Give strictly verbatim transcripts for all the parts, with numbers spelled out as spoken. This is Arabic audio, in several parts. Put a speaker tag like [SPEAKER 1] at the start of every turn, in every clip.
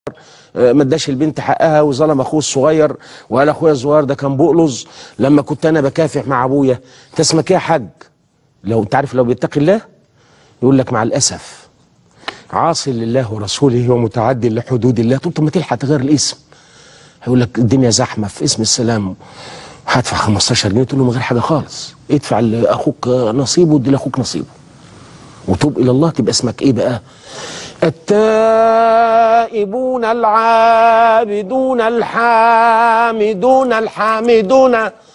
[SPEAKER 1] ما اداش البنت حقها وظلم اخوه الصغير، وقال اخويا الصغير ده كان بقلظ لما كنت انا بكافح مع ابويا. انت اسمك ايه يا حاج؟ لو انت عارف لو بيتقي الله يقول لك مع الاسف عاصي لله ورسوله ومتعد لحدود الله. طول ما تلحق تغير الاسم هيقول لك الدنيا زحمه في اسم السلام هدفع خمستاشر جنيه، تقول له من غير حاجه خالص، ادفع لاخوك نصيبه وادي لاخوك نصيبه وتوب الى الله. تبقى اسمك ايه بقى؟ التائبون العابدون الحامدون الحامدون.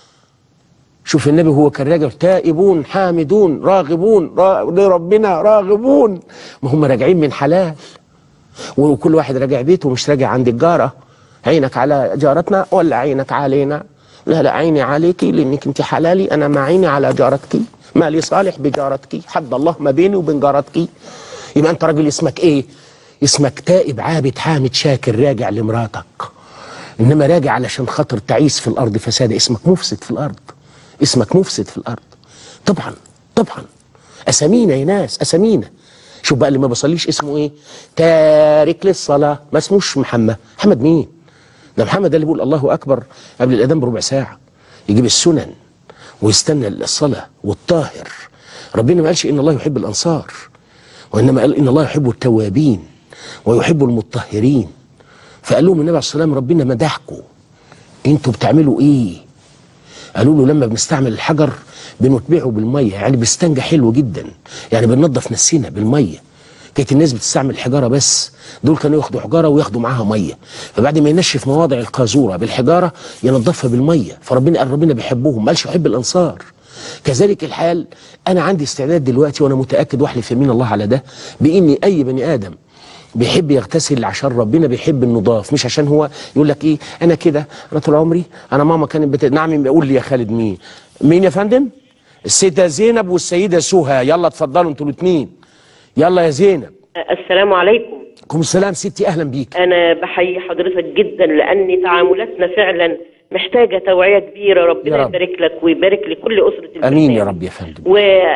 [SPEAKER 1] شوف النبي هو كان راجع تائبون حامدون راغبون را... لربنا راغبون، ما هم راجعين من حلال، وكل واحد راجع بيته مش راجع عند الجاره. عينك على جارتنا ولا عينك علينا؟ لا لا عيني عليكي لانك انت حلالي، انا ما عيني على جارتك، ما لي صالح بجارتك، حد الله ما بيني وبين جارتك. يبقى انت راجل اسمك ايه؟ اسمك تائب عابد حامد شاكر راجع لمراتك، انما راجع علشان خاطر تعيس في الارض فساد، اسمك مفسد في الارض، اسمك مفسد في الارض. طبعا طبعا اسامينا يا ناس اسامينا. شوف بقى اللي ما بيصليش اسمه ايه؟ تارك للصلاه، ما اسموش محمد. محمد مين؟ ده محمد ده اللي بيقول الله اكبر قبل الاذان بربع ساعه، يجيب السنن ويستنى الصلاه والطاهر. ربنا ما قالش ان الله يحب الانصار، وإنما قال إن الله يحب التوابين ويحب المطهرين. فقال لهم النبي عليه الصلاة والسلام ربنا مدحكم، انتوا بتعملوا ايه؟ قالوا له لما بنستعمل الحجر بنتبعه بالمية، يعني بيستنجى حلو جدا، يعني بننظف نفسنا بالمية. كانت الناس بتستعمل الحجارة بس، دول كانوا ياخدوا حجارة وياخدوا معاها مية، فبعد ما ينشف مواضع القاذورة بالحجارة ينظفها بالمية. فربنا قال ربنا بيحبهم، ما قالش يحب الأنصار. كذلك الحال أنا عندي استعداد دلوقتي وأنا متأكد واحلف يمين الله على ده بإني أي بني آدم بيحب يغتسل عشان ربنا بيحب النضاف، مش عشان هو يقول لك إيه أنا كده. أنا طول عمري أنا ماما كانت بت... نعم بقول لي يا خالد مين؟ مين يا فندم؟ السيدة زينب والسيدة سهى. يلا اتفضلوا أنتوا الاثنين. يلا يا زينب.
[SPEAKER 2] السلام عليكم.
[SPEAKER 1] عليكم السلام ستي، أهلا بيك.
[SPEAKER 2] أنا بحيي حضرتك جدا لأن تعاملاتنا فعلا محتاجة توعية كبيرة. ربنا
[SPEAKER 1] رب.
[SPEAKER 2] يبارك لك ويبارك لكل أسرة البرنامج.
[SPEAKER 1] أمين يا رب يا فندم.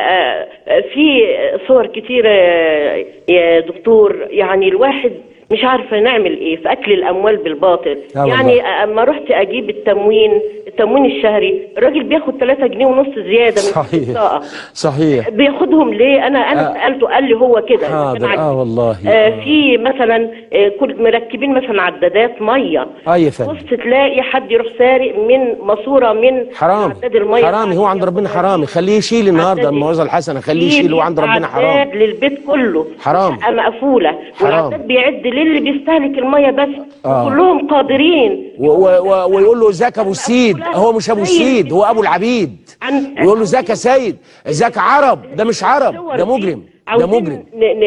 [SPEAKER 2] وفي صور كتيرة يا دكتور، يعني الواحد مش عارفة نعمل ايه في اكل الاموال بالباطل. يعني اما رحت اجيب التموين التموين الشهري الراجل بياخد ثلاثة جنيه ونص زيادة من
[SPEAKER 1] صحيح
[SPEAKER 2] البطاقة.
[SPEAKER 1] صحيح.
[SPEAKER 2] بياخدهم ليه؟ انا انا
[SPEAKER 1] آه.
[SPEAKER 2] سألته قال لي هو كده.
[SPEAKER 1] حاضر اه والله.
[SPEAKER 2] آه في مثلا آه كل مركبين مثلا عدادات مية.
[SPEAKER 1] اه يا فندم.
[SPEAKER 2] بص تلاقي حد يروح سارق من ماسورة من
[SPEAKER 1] حرام
[SPEAKER 2] عداد المية.
[SPEAKER 1] حرامي، هو عند ربنا حرامي، خليه يشيل النهارده الموعظة الحسنة، خليه يشيل، هو عند ربنا حرام.
[SPEAKER 2] عداد للبيت كله
[SPEAKER 1] حرام.
[SPEAKER 2] شقة مقفولة والعداد بيعد للي بيستهلك المية بس.
[SPEAKER 1] آه.
[SPEAKER 2] كلهم قادرين.
[SPEAKER 1] ويقول له ذاك ابو السيد، هو مش ابو السيد، هو ابو العبيد. ويقول له ذاك سيد، ذاك عرب، ده مش عرب، ده مجرم، ده مجرم.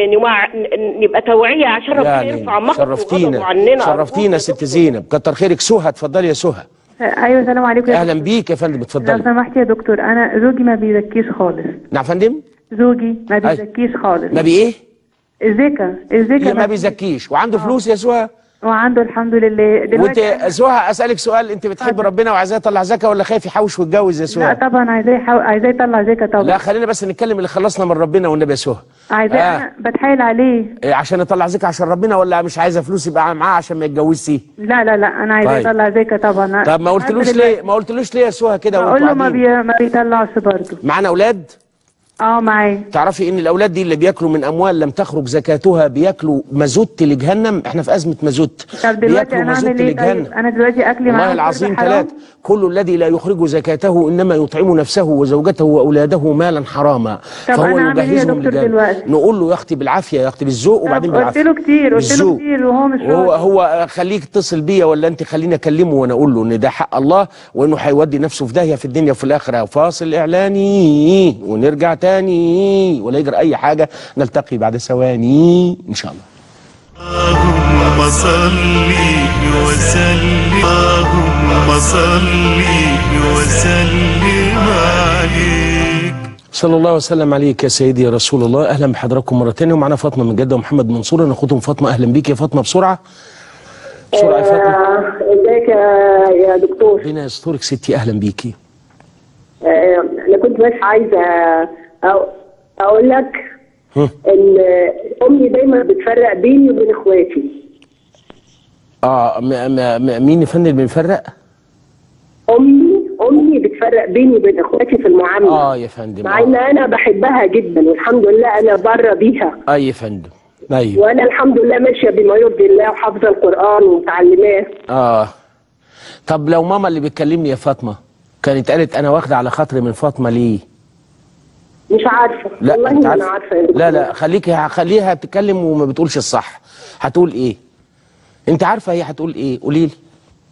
[SPEAKER 2] نبقى توعية عشان ربنا يرفع مقته وغضبه عننا.
[SPEAKER 1] شرفتينا ست زينب، كتر خيرك. سهى اتفضلي يا سهى.
[SPEAKER 3] ايوه السلام عليكم يا
[SPEAKER 1] اهلا بيك يا فندم، اتفضلي.
[SPEAKER 3] لو سمحت يا دكتور، انا زوجي ما بيزكيش خالص.
[SPEAKER 1] نعم فندم؟
[SPEAKER 3] زوجي ما بيزكيش خالص.
[SPEAKER 1] ما بي ايه؟
[SPEAKER 3] الزكا الزكا
[SPEAKER 1] ما بيزكيش وعنده فلوس يا سهى؟
[SPEAKER 3] وعنده الحمد لله.
[SPEAKER 1] دلوقتي وانت سهى اسالك سؤال، انت بتحب ربنا وعايزاه يطلع زكاه ولا خايف يحوش ويتجوز يا سهى؟
[SPEAKER 3] لا طبعا عايزاه يحو... عايزاه يطلع زكاه طبعا.
[SPEAKER 1] لا خلينا بس نتكلم اللي خلصنا من ربنا والنبي يا سهى.
[SPEAKER 3] عايزاه آه. انا بتحايل عليه
[SPEAKER 1] إيه عشان يطلع زكاه عشان ربنا، ولا مش عايزه فلوس يبقى معاه عشان ما يتجوزش؟
[SPEAKER 3] لا لا لا انا عايزاه طيب. يطلع زكاه طبعا.
[SPEAKER 1] طب ما قلتلوش ليه؟ ما قلتلوش ليه يا سهى كده؟
[SPEAKER 3] اقول له ما, بي... ما بيطلعش برضه.
[SPEAKER 1] معانا اولاد؟
[SPEAKER 3] اه معايا.
[SPEAKER 1] تعرفي ان الاولاد دي اللي بياكلوا من اموال لم تخرج زكاتها بياكلوا مازوت لجهنم. احنا في ازمه مازوت.
[SPEAKER 3] طب دلوقتي انا اعمل ايه طيب؟ انا دلوقتي اكلي معاه
[SPEAKER 1] والله العظيم ثلاث. كل الذي لا يخرج زكاته انما يطعم نفسه وزوجته واولاده مالا حراما.
[SPEAKER 3] طب
[SPEAKER 1] فهو
[SPEAKER 3] انا اعمل ايه يا دكتور دلوقتي؟
[SPEAKER 1] نقول له يختي بالعافيه، يختي بالذوق وبعدين بالعافيه.
[SPEAKER 3] قلت له كتير قلت له كتير وهو مش راضي.
[SPEAKER 1] هو هو خليك اتصل بيا ولا انت خليني اكلمه وانا اقول له ان ده حق الله وانه هيودي نفسه في داهيه في الدنيا وفي الاخره. فاصل اعلاني ونرجع تاني ولا يجرى اي حاجه، نلتقي بعد ثواني ان شاء الله.
[SPEAKER 4] اللهم صل وسلم اللهم صل وسلم عليك.
[SPEAKER 1] صلى الله وسلم عليك يا سيدي يا رسول الله. اهلا بحضراتكم مره ثانيه، ومعنا فاطمه من جده ومحمد منصور. ناخدهم فاطمه. اهلا بيك يا فاطمه بسرعه بسرعه يا فاطمه.
[SPEAKER 5] ازيك يا دكتور؟
[SPEAKER 1] ربنا يسترك ستي، اهلا بيكي.
[SPEAKER 5] انا كنت بس عايزه اقول لك
[SPEAKER 1] هم.
[SPEAKER 5] ان امي دايما بتفرق بيني وبين اخواتي.
[SPEAKER 1] اه م م مين يا فندم بنفرق؟
[SPEAKER 5] امي امي بتفرق بيني وبين اخواتي في المعامله.
[SPEAKER 1] اه يا فندم.
[SPEAKER 5] مع
[SPEAKER 1] آه.
[SPEAKER 5] ان انا بحبها جدا والحمد لله انا بره بيها.
[SPEAKER 1] اه يا فندم. ايوه.
[SPEAKER 5] وانا الحمد لله ماشيه بما يرضي الله وحافظه القران ومتعلماه.
[SPEAKER 1] اه طب لو ماما اللي بتكلمني يا فاطمه كانت قالت انا واخده على خاطري من فاطمه ليه؟
[SPEAKER 5] مش عارفه.
[SPEAKER 1] لا
[SPEAKER 5] والله
[SPEAKER 1] انت
[SPEAKER 5] ما
[SPEAKER 1] عارفه.
[SPEAKER 5] انا عارفه يا دكتور.
[SPEAKER 1] لا لا خليكي خليها تتكلم وما بتقولش الصح. هتقول ايه؟ انت عارفه هي هتقول ايه؟ قولي لي.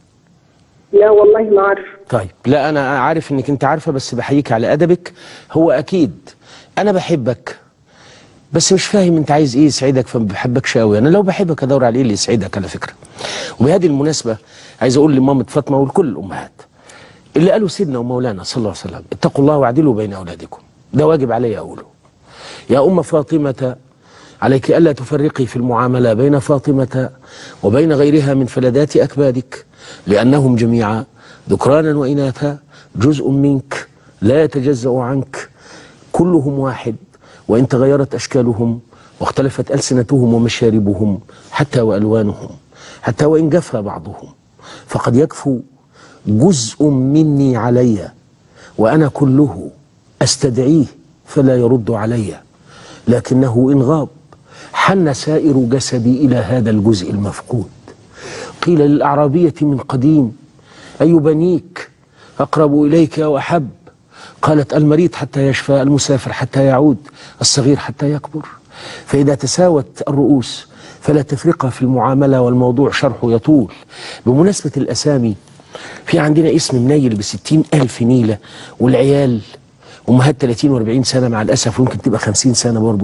[SPEAKER 5] لا والله ما عارفه.
[SPEAKER 1] طيب لا انا عارف انك انت عارفه بس بحييك على ادبك. هو اكيد انا بحبك بس مش فاهم انت عايز ايه يسعدك فما بحبكش قوي. انا لو بحبك ادور على ايه اللي يسعدك على فكره. وبهذه المناسبه عايز اقول لمامه فاطمه ولكل الامهات اللي قالوا سيدنا ومولانا صلى الله عليه وسلم اتقوا الله واعدلوا بين اولادكم. ده واجب علي اقوله. يا ام فاطمه عليك الا تفرقي في المعامله بين فاطمه وبين غيرها من فلذات اكبادك لانهم جميعا ذكرانا واناثا جزء منك لا يتجزأ عنك كلهم واحد وإن تغيرت أشكالهم واختلفت ألسنتهم ومشاربهم حتى وألوانهم حتى وإن جفى بعضهم فقد يكفو جزء مني علي وأنا كله أستدعيه فلا يرد علي لكنه إن غاب حن سائر جسدي إلى هذا الجزء المفقود. قيل للأعرابية من قديم أي بنيك أقرب إليك وأحب؟ قالت المريض حتى يشفى، المسافر حتى يعود، الصغير حتى يكبر. فإذا تساوت الرؤوس فلا تفرقة في المعاملة والموضوع شرحه يطول. بمناسبة الأسامي في عندنا اسم منيل بستين ألف نيلة والعيال أمهات ثلاثين وأربعين سنة مع الأسف ويمكن تبقى خمسين سنة برضو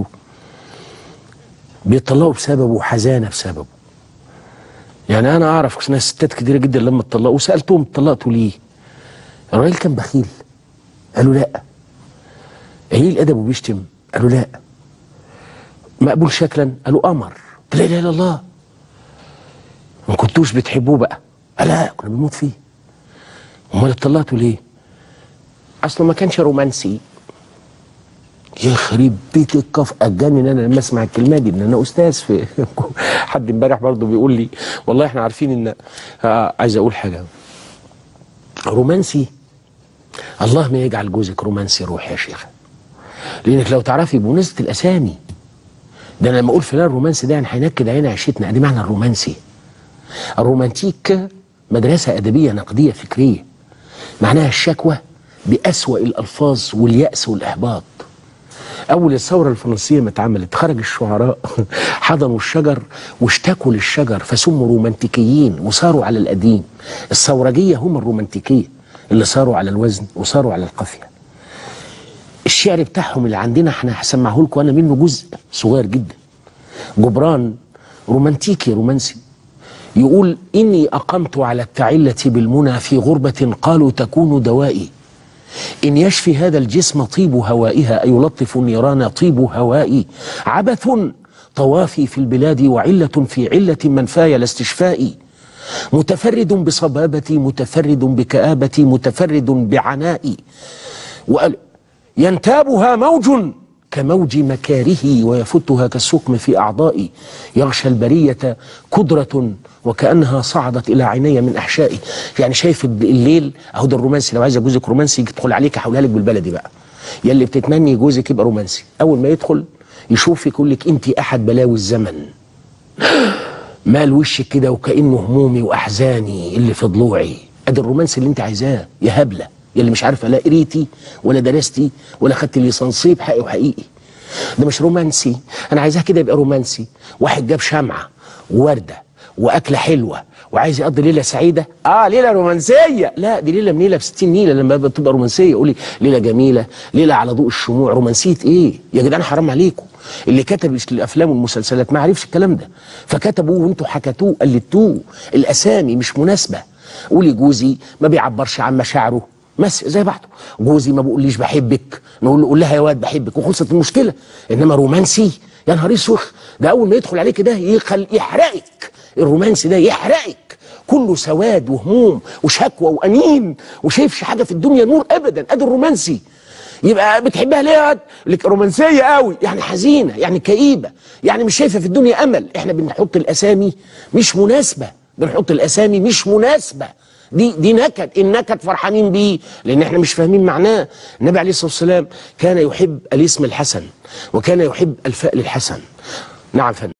[SPEAKER 1] بيطلقوا بسببه وحزانة بسببه. يعني أنا أعرف ناس ستات كتيرة جدا لما اتطلقوا وسألتهم اتطلقتوا ليه؟ الراجل كان بخيل قالوا لا. قليل أدب وبيشتم قالوا لا. مقبول شكلا قالوا قمر. لا اله الا الله. ما كنتوش بتحبوه بقى؟ قال لا كنا بنموت فيه. امال اتطلقتوا ليه؟ اصله ما كانش رومانسي. يخرب بيت الكف. اتجنن انا لما اسمع الكلمه دي ان انا استاذ في حد امبارح برضه بيقول لي والله احنا عارفين ان آه عايز اقول حاجه رومانسي. الله ما يجعل جوزك رومانسي روح يا شيخ. لانك لو تعرفي بمناسبه الاسامي ده انا لما اقول فلان رومانسي ده يعني هينكد علينا عيشتنا. ادي معنى الرومانسي. الرومانتيك مدرسه ادبيه نقديه فكريه معناها الشكوى باسوأ الالفاظ واليأس والاحباط. اول الثوره الفرنسيه ما اتعملت خرج الشعراء حضنوا الشجر واشتكوا للشجر فسموا رومانتيكيين وصاروا على القديم. الثورجيه هم الرومانتيكيه اللي صاروا على الوزن وصاروا على القافيه. الشعر بتاعهم اللي عندنا احنا هسمعه لكم انا منه جزء صغير جدا. جبران رومانتيكي رومانسي يقول اني اقمت على التعلة بالمنى في غربة قالوا تكون دوائي ان يشفي هذا الجسم طيب هوائها اي يلطف النيران طيب هوائي عبث طوافي في البلاد وعلة في علة منفاي لاستشفائي متفرد بصبابتي متفرد بكآبتي متفرد بعنائي وقال ينتابها موج كموج مكاره ويفتها كالسقم في أعضائي يغشى البرية كدرة وكأنها صعدت إلى عيني من أحشائي. يعني شايف الليل أهو ده الرومانسي. لو عايزة جوزك رومانسي يدخل عليك أحولها لك بالبلدي بقى. يلي بتتمني جوزك يبقى رومانسي أول ما يدخل يشوفك يقول لك أنت أحد بلاوي الزمن مال وشك كده وكأنه همومي وأحزاني اللي في ضلوعي. أدي الرومانسي اللي أنت عايزاه يا هبلة يلي مش عارفه لا قريتي ولا درستي ولا خدت الليسانسيه حقي وحقيقي. ده مش رومانسي. انا عايزاه كده يبقى رومانسي. واحد جاب شمعه وورده واكله حلوه وعايز يقضي ليله سعيده. اه ليله رومانسيه. لا دي ليله منيله ب ستين نيله لما بتبقى رومانسيه. قولي ليله جميله ليله على ضوء الشموع. رومانسيه ايه يا جدعان حرام عليكم. اللي كتب الافلام والمسلسلات ما عرفش الكلام ده فكتبوه وانتوا حكتوه قلدتوه. الاسامي مش مناسبه. قولي جوزي ما بيعبرش عن مشاعره مس زي بعضه. جوزي ما بقوليش بحبك نقول له قول لها يا واد بحبك وخلصت المشكله. انما رومانسي يا نهار اسود ده اول ما يدخل عليك ده يخل يحرقك. الرومانسي ده يحرقك كله سواد وهموم وشكوى وانين وشايفش حاجه في الدنيا نور ابدا. ادي الرومانسي. يبقى بتحبها ليه يا لك رومانسيه قوي يعني حزينه يعني كئيبه يعني مش شايفه في الدنيا امل. احنا بنحط الاسامي مش مناسبه بنحط الاسامي مش مناسبه، دي دي نكد، النكد فرحانين بيه لان احنا مش فاهمين معناه. النبي عليه الصلاه والسلام كان يحب الاسم الحسن وكان يحب الفأل الحسن. نعم فندم.